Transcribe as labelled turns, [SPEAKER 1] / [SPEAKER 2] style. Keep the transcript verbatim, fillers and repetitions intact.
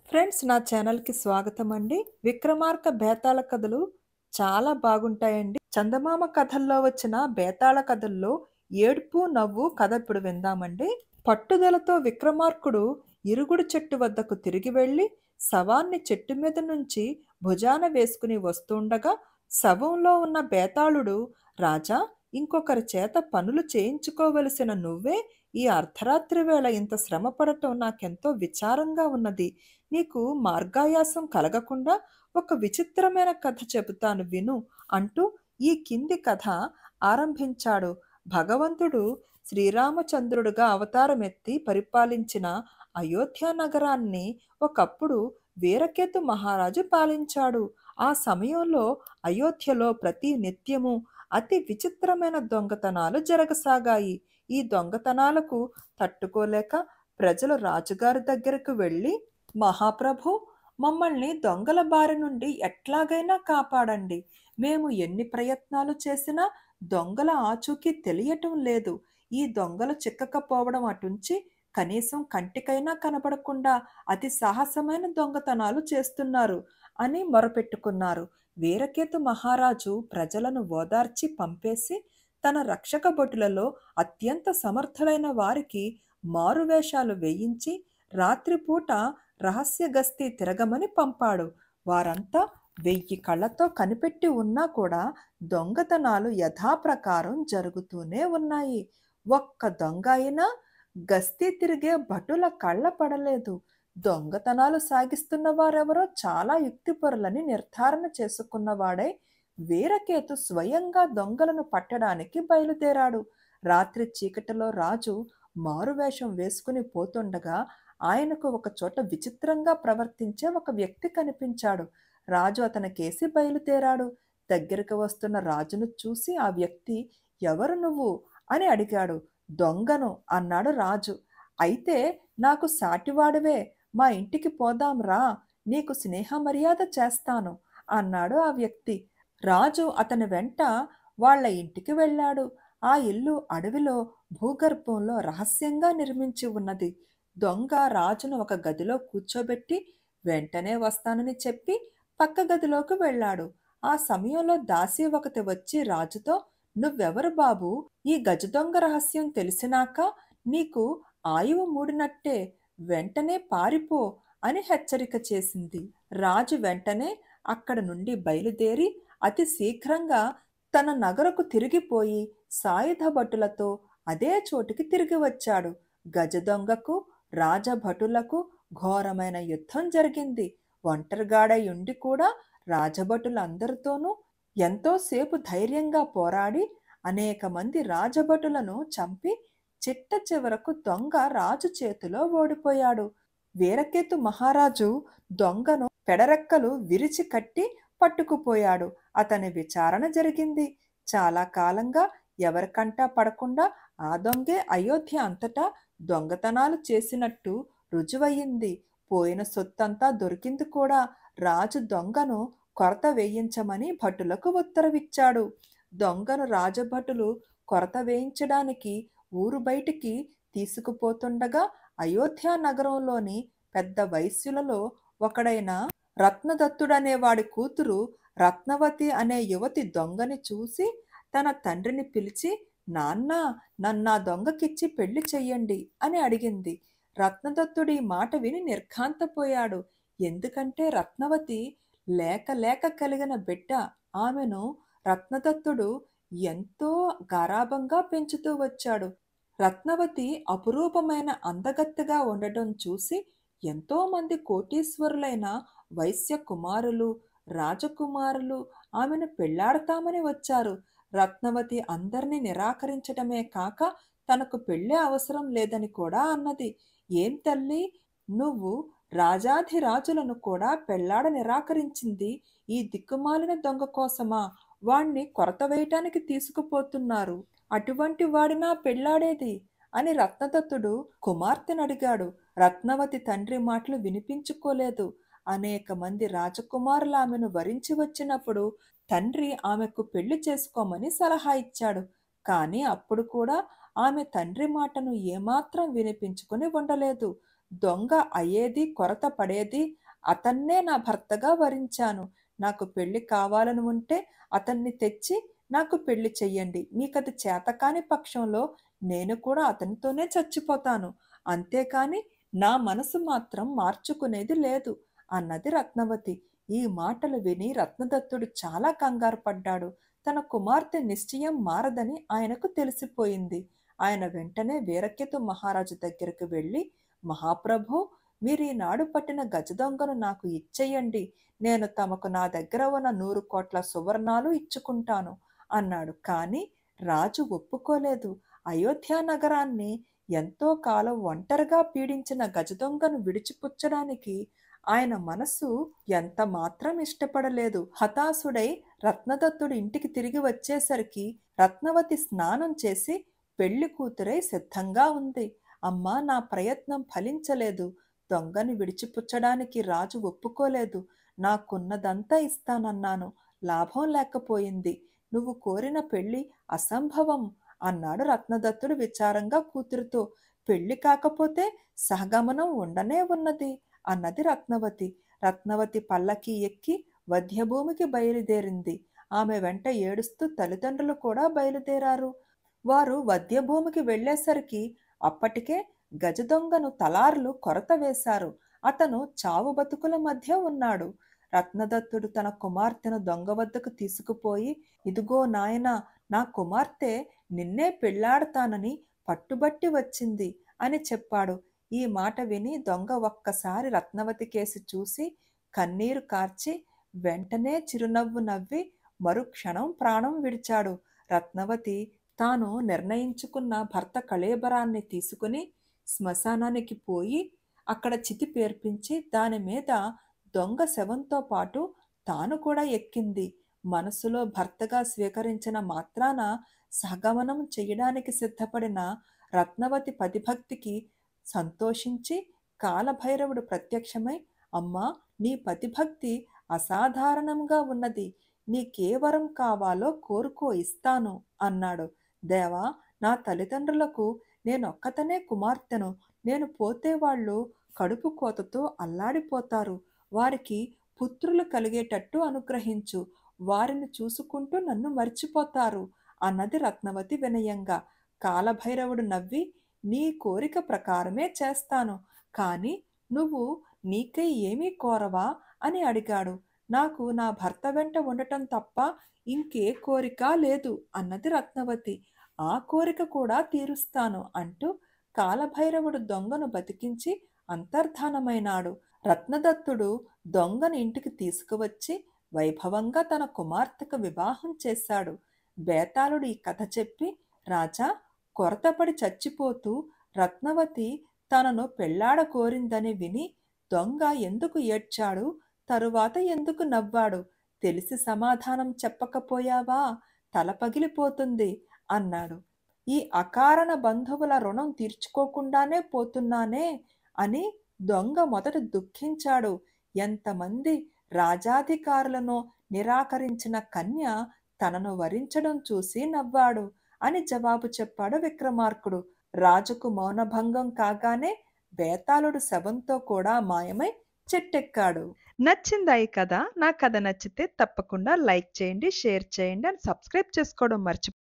[SPEAKER 1] Friends, నా ఛానల్‌కి స్వాగతం అండి. 'విక్రమార్క బేతాళ' కథలు చాలా బాగుంటాయండి. చందమామ కథల్లో వచ్చిన బేతాళ కథల్లో ఏడుపు, నవ్వు కథ ఇప్పుడు విందామండి. పట్టుదలతో విక్రమార్కుడు ఇరుగుడు చెట్టు వద్దకు తిరిగి వెళ్లి శవాన్ని చెట్టు మీద నుంచి భుజాన వేసుకుని వస్తుండగా శవంలో ఉన్న బేతాళుడు, రాజా, ఇంకొకరి చేత పనులు చేయించుకోవలసిన నువ్వే ఈ అర్ధరాత్రి వేళ ఇంత శ్రమ పడటం నాకెంతో విచారంగా ఉన్నది. నీకు మార్గాయాసం కలగకుండా ఒక విచిత్రమైన కథ చెబుతాను విను అంటూ ఈ కింది కథ ఆరంభించాడు. భగవంతుడు శ్రీరామచంద్రుడుగా అవతారమెత్తి పరిపాలించిన అయోధ్య నగరాన్ని ఒకప్పుడు వీరకేతు మహారాజు పాలించాడు. ఆ సమయంలో అయోధ్యలో ప్రతి నిత్యము అతి విచిత్రమైన దొంగతనాలు జరగసాగాయి. ఈ దొంగతనాలకు తట్టుకోలేక ప్రజలు రాజుగారి దగ్గరకు వెళ్ళి, మహాప్రభు, మమ్మల్ని దొంగల బారి నుండి ఎట్లాగైనా కాపాడండి. మేము ఎన్ని ప్రయత్నాలు చేసినా దొంగల ఆచూకీ తెలియటం లేదు. ఈ దొంగలు చిక్కకపోవడం అటుంచి కనీసం కంటికైనా కనబడకుండా అతి సాహసమైన దొంగతనాలు చేస్తున్నారు అని మొరపెట్టుకున్నారు. వీరకేతు మహారాజు ప్రజలను ఓదార్చి పంపేసి తన రక్షక భటులలో అత్యంత సమర్థులైన వారికి మారువేషాలు వేయించి రాత్రిపూట రహస్య గస్తీ తిరగమని పంపాడు. వారంతా వెయ్యి కళ్ళతో కనిపెట్టి ఉన్నా కూడా దొంగతనాలు యథాప్రకారం జరుగుతూనే ఉన్నాయి. ఒక్క దొంగ అయినా గస్తీ తిరిగే భటుల కళ్ళ పడలేదు. దొంగతనాలు సాగిస్తున్న వారెవరో చాలా యుక్తిపరులని నిర్ధారణ చేసుకున్నవాడై వీరకేతు స్వయంగా దొంగలను పట్టడానికి బయలుదేరాడు. రాత్రి చీకటిలో రాజు మారువేషం వేసుకుని పోతుండగా ఆయనకు ఒక చోట విచిత్రంగా ప్రవర్తించే ఒక వ్యక్తి కనిపించాడు. రాజు అతని కేసి బయలుదేరాడు. దగ్గరికి వస్తున్న రాజును చూసి ఆ వ్యక్తి, ఎవరు నువ్వు అని అడిగాడు. దొంగను అన్నాడు రాజు. అయితే నాకు సాటివాడివే, మా ఇంటికి పోదాం రా, నీకు స్నేహ మర్యాద చేస్తాను అన్నాడు ఆ వ్యక్తి. రాజు అతని వెంట వాళ్ళ ఇంటికి వెళ్ళాడు. ఆ ఇల్లు అడవిలో భూగర్భంలో రహస్యంగా నిర్మించి ఉన్నది. దొంగ రాజును ఒక గదిలో కూర్చోబెట్టి వెంటనే వస్తానని చెప్పి పక్క గదిలోకి వెళ్ళాడు. ఆ సమయంలో దాసి ఒకటి వచ్చి రాజుతో, నువ్వెవరు బాబు? ఈ గజ దొంగ రహస్యం తెలిసినాక నీకు ఆయువు మూడినట్టే, వెంటనే పారిపో అని హెచ్చరిక చేసింది. రాజు వెంటనే అక్కడ నుండి బయలుదేరి అతి శీఘ్రంగా తన నగరకు తిరిగిపోయి సాయుధ భటులతో అదే చోటికి తిరిగి వచ్చాడు. గజ దొంగకు రాజభటులకు ఘోరమైన యుద్ధం జరిగింది. ఒంటరిగాడై ఉండి కూడా రాజభటులందరితోనూ ఎంతోసేపు ధైర్యంగా పోరాడి అనేక మంది రాజభటులను చంపి చిట్ట చివరకు దొంగ రాజు చేతిలో ఓడిపోయాడు. వీరకేతు మహారాజు దొంగను పెడరెక్కలు విరిచి కట్టి పట్టుకుపోయాడు. అతని విచారణ జరిగింది. చాలా కాలంగా ఎవరికంటా పడకుండా ఆ దొంగే అయోధ్య అంతటా దొంగతనాలు చేసినట్టు రుజువయ్యింది. పోయిన సొత్తంతా దొరికింది కూడా. రాజు దొంగను కొరత వేయించమని భటులకు ఉత్తరవిచ్చాడు. దొంగను రాజభటులు కొరత వేయించడానికి ఊరు బయటికి తీసుకుపోతుండగా అయోధ్య నగరంలోని పెద్ద వైశ్యులలో ఒకడైన రత్నదత్తుడనే వాడి కూతురు రత్నవతి అనే యువతి దొంగని చూసి తన తండ్రిని పిలిచి, నాన్న, నన్నా దొంగకిచ్చి పెళ్లి చెయ్యండి అని అడిగింది. రత్నదత్తుడి మాట విని నిర్ఘాంతపోయాడు. ఎందుకంటే రత్నవతి లేక లేక కలిగిన బిడ్డ. ఆమెను రత్నదత్తుడు ఎంతో గారాబంగా పెంచుతూ వచ్చాడు. రత్నవతి అపురూపమైన అందగత్తెగా ఉండటం చూసి ఎంతో మంది కోటీశ్వరులైన వైశ్య కుమారులు, రాజకుమారులు ఆమెను పెళ్లాడతామని వచ్చారు. రత్నవతి అందరినీ నిరాకరించటమే కాక తనకు పెళ్ళే అవసరం లేదని కూడా అన్నది. ఏం తల్లి, నువ్వు రాజాధిరాజులను కూడా పెళ్లాడ నిరాకరించింది ఈ దిక్కుమాలిన దొంగ కోసమా? వాణ్ణి కొరత వేయటానికి తీసుకుపోతున్నారు. అటువంటి వాడినా పెళ్లాడేది అని రత్నదత్తుడు కుమార్తెనడిగాడు. రత్నవతి తండ్రి మాటలు వినిపించుకోలేదు. అనేక మంది రాజకుమారులు ఆమెను వరించి వచ్చినప్పుడు తండ్రి ఆమెకు పెళ్లి చేసుకోమని సలహా ఇచ్చాడు. కానీ అప్పుడు కూడా ఆమె తండ్రి మాటను ఏమాత్రం వినిపించుకుని ఉండలేదు. దొంగ అయ్యేది, కొరత పడేది అతన్నే నా భర్తగా వరించాను. నాకు పెళ్లి కావాలని ఉంటే అతన్ని తెచ్చి నాకు పెళ్లి చెయ్యండి. మీకది చేతకాని పక్షంలో నేను కూడా అతనితోనే చచ్చిపోతాను. అంతేకాని నా మనసు మాత్రం మార్చుకునేది లేదు అన్నది రత్నవతి. ఈ మాటలు విని రత్నదత్తుడు చాలా కంగారు పడ్డాడు. తన కుమార్తె నిశ్చయం మారదని ఆయనకు తెలిసిపోయింది. ఆయన వెంటనే వీరకేతు మహారాజు దగ్గరకు వెళ్ళి, మహాప్రభూ, మీరీనాడు పట్టిన గజదొంగను నాకు ఇచ్చెయ్యండి. నేను తమకు నా దగ్గర ఉన్న నూరు కోట్ల సువర్ణాలు ఇచ్చుకుంటాను అన్నాడు. కాని రాజు ఒప్పుకోలేదు. అయోధ్య నగరాన్ని ఎంతో కాలం ఒంటరిగా పీడించిన గజదొంగను విడిచిపుచ్చడానికి ఆయన మనసు ఎంత మాత్రం ఇష్టపడలేదు. హతాశుడై రత్నదత్తుడు ఇంటికి తిరిగి వచ్చేసరికి రత్నవతి స్నానం చేసి పెళ్లి కూతురై సిద్ధంగా ఉంది. అమ్మా, నా ప్రయత్నం ఫలించలేదు. దొంగని విడిచిపుచ్చడానికి రాజు ఒప్పుకోలేదు. నాకున్నదంతా ఇస్తానన్నాను. లాభం లేకపోయింది. నువ్వు కోరిన పెళ్లి అసంభవం అన్నాడు రత్నదత్తుడు విచారంగా కూతురుతో. పెళ్లి కాకపోతే సహగమనం ఉండనే ఉన్నది అన్నది రత్నవతి. రత్నవతి పల్లకి ఎక్కి వధ్యభూమికి బయలుదేరింది. ఆమె వెంట ఏడుస్తూ తల్లిదండ్రులు కూడా బయలుదేరారు. వారు వధ్యభూమికి వెళ్ళేసరికి అప్పటికే గజదొంగను తలార్లు కొరత వేశారు. అతను చావు బతుకుల మధ్య ఉన్నాడు. రత్నదత్తుడు తన కుమార్తెను దొంగ వద్దకు తీసుకుపోయి, ఇదిగో నాయనా, నా కుమార్తె నిన్నే పెళ్లాడతానని పట్టుబట్టి వచ్చింది అని చెప్పాడు. ఈ మాట విని దొంగ ఒక్కసారి రత్నవతి కేసి చూసి కన్నీరు కార్చి వెంటనే చిరునవ్వు నవ్వి మరుక్షణం ప్రాణం విడిచాడు. రత్నవతి తాను నిర్ణయించుకున్న భర్త కళేబరాన్ని తీసుకుని శ్మశానానికి పోయి అక్కడ చితి పేర్పించి దాని మీద దొంగ శవంతో పాటు తాను కూడా ఎక్కింది. మనసులో భర్తగా స్వీకరించిన మాత్రాన సహగమనం చెయ్యడానికి సిద్ధపడిన రత్నవతి పతిభక్తికి సంతోషించి కాలభైరవుడు ప్రత్యక్షమై, అమ్మా, నీ పతిభక్తి అసాధారణంగా ఉన్నది. నీకే వరం కావాలో కోరుకో, ఇస్తాను అన్నాడు. దేవా, నా తల్లిదండ్రులకు నేనొక్కతనే కుమార్తెను. నేను పోతే వాళ్ళు కడుపు కోతతో అల్లాడిపోతారు. వారికి పుత్రులు కలిగేటట్టు అనుగ్రహించు. వారిని చూసుకుంటూ నన్ను మర్చిపోతారు అన్నది రత్నవతి వినయంగా. కాలభైరవుడు నవ్వి, నీ కోరిక ప్రకారమే చేస్తాను. కాని నువ్వు నీకై ఏమీ కోరవా అని అడిగాడు. నాకు నా భర్త వెంట ఉండటం తప్ప ఇంకే కోరిక లేదు అన్నది రత్నవతి. ఆ కోరిక కూడా తీరుస్తాను అంటూ కాలభైరవుడు దొంగను బతికించి అంతర్ధానమైనాడు. రత్నదత్తుడు దొంగను ఇంటికి తీసుకువచ్చి వైభవంగా తన కుమార్తెకు వివాహం చేశాడు. బేతాళుడు ఈ కథ చెప్పి, రాజా, కొరతపడి చచ్చిపోతూ రత్నవతి తనను పెళ్లాడ కోరిందని విని దొంగ ఎందుకు ఏడ్చాడు, తరువాత ఎందుకు నవ్వాడు తెలిసి సమాధానం చెప్పకపోయావా? తల పగిలిపోతుంది అన్నాడు. ఈ అకారణ బంధువుల రుణం తీర్చుకోకుండానే పోతున్నానే అని దొంగ మొదట దుఃఖించాడు. ఎంతమంది రాజాధికారులను నిరాకరించిన కన్య తనను వరించడం చూసి నవ్వాడు అని జవాబు చెప్పాడు విక్రమార్కుడు. రాజుకు మౌనభంగం కాగానే బేతాళుడు శవంతో కూడా మాయమై చెట్టెక్కాడు. నచ్చిందా ఈ కథ? నా కథ నచ్చితే తప్పకుండా లైక్ చేయండి, షేర్ చేయండి, అండ్ సబ్స్క్రైబ్ చేసుకోవడం మర్చిపోకండి.